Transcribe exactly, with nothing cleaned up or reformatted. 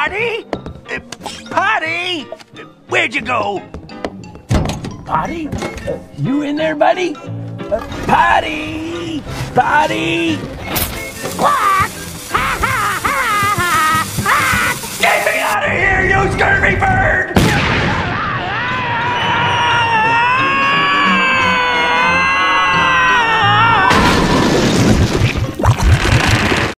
Potty? Uh, Potty? Where'd you go? Potty? Uh, you in there, buddy? Uh, Potty! Potty! Quack!